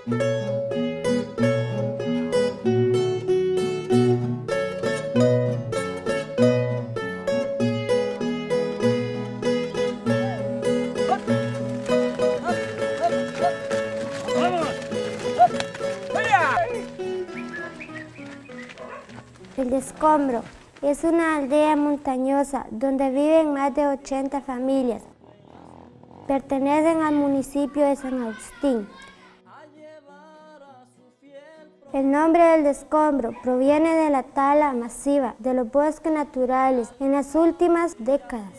El Escombro es una aldea montañosa donde viven más de 80 familias. Pertenecen al municipio de San Agustín. El nombre del Escombro proviene de la tala masiva de los bosques naturales en las últimas décadas.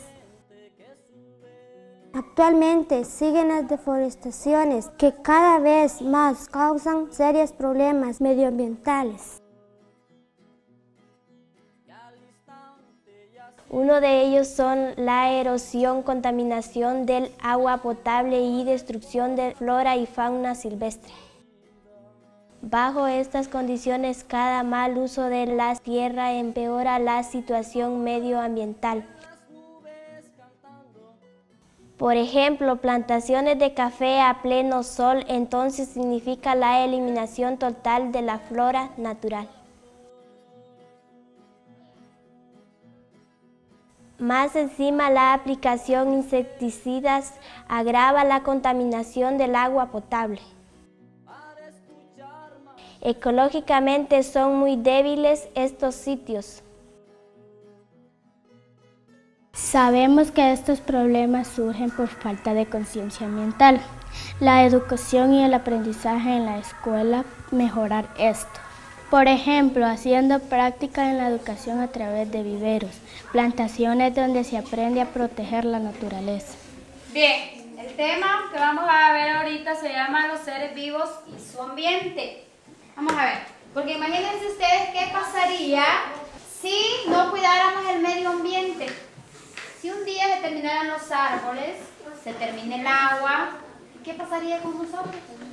Actualmente siguen las deforestaciones que cada vez más causan serios problemas medioambientales. Uno de ellos son la erosión, contaminación del agua potable y destrucción de flora y fauna silvestre. Bajo estas condiciones, cada mal uso de la tierra empeora la situación medioambiental. Por ejemplo, plantaciones de café a pleno sol, entonces significa la eliminación total de la flora natural. Más encima, la aplicación de insecticidas agrava la contaminación del agua potable. Ecológicamente son muy débiles estos sitios. Sabemos que estos problemas surgen por falta de conciencia ambiental. La educación y el aprendizaje en la escuela mejorar esto. Por ejemplo, haciendo práctica en la educación a través de viveros, plantaciones donde se aprende a proteger la naturaleza. Bien, el tema que vamos a ver ahorita se llama los seres vivos y su ambiente. Vamos a ver, porque imagínense ustedes qué pasaría si no cuidáramos el medio ambiente. Si un día se terminaran los árboles, se termina el agua, ¿qué pasaría con nosotros?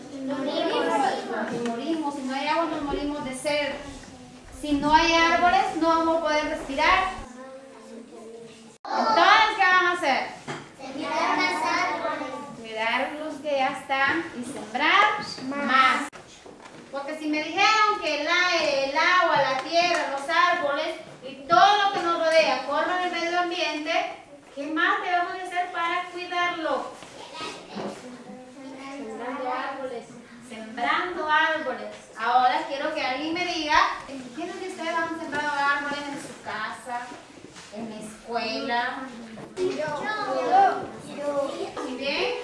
Nos morimos. Si no hay agua, nos morimos de sed. Si no hay árboles, no vamos a poder respirar. Entonces, ¿qué van a hacer? Sembrar más árboles. Cuidar los que ya están y sembrar más. Porque si me dijeron que el aire, el agua, la tierra, los árboles y todo lo que nos rodea forman el medio ambiente, ¿qué más debemos de hacer para cuidarlo? Sembrando árboles. Ahora quiero que alguien me diga, ¿quiénes de ustedes han sembrado árboles en su casa, en la escuela? Yo. ¿Muy bien?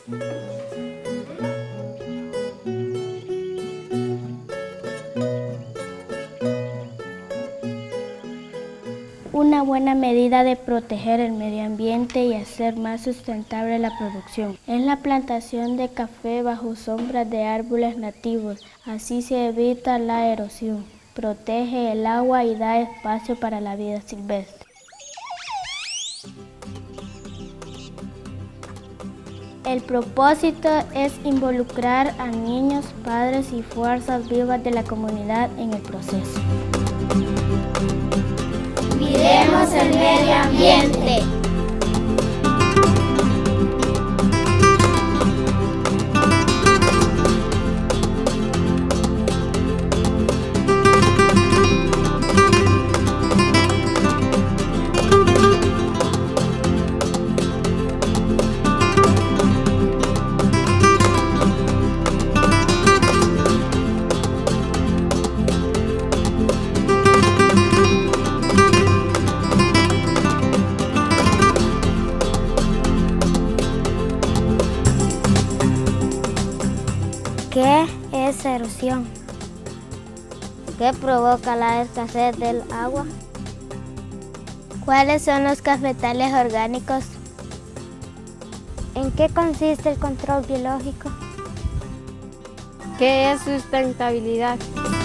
Una buena medida de proteger el medio ambiente y hacer más sustentable la producción es la plantación de café bajo sombras de árboles nativos. Así se evita la erosión, protege el agua y da espacio para la vida silvestre. El propósito es involucrar a niños, padres y fuerzas vivas de la comunidad en el proceso. Cuidemos el medio ambiente. ¿Qué es erosión? ¿Qué provoca la escasez del agua? ¿Cuáles son los cafetales orgánicos? ¿En qué consiste el control biológico? ¿Qué es sustentabilidad?